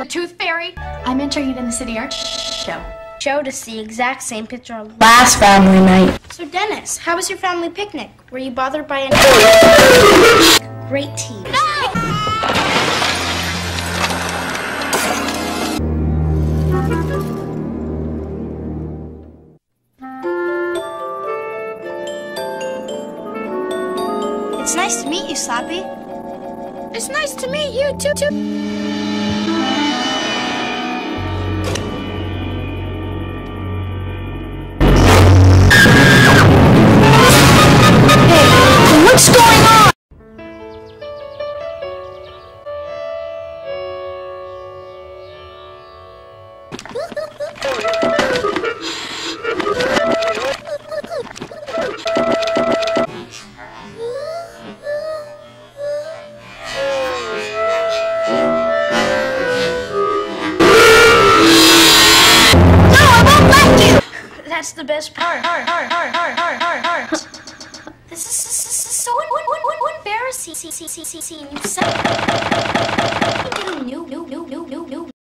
Tooth Fairy. I'm entering it in the City Art Show. Showed us the exact same picture last family night. So Dennis, how was your family picnic? Were you bothered by any great teams? It's nice to meet you, Slappy. It's nice to meet you too. What's going on? That's the best part. This is so embarrassing. Getting new.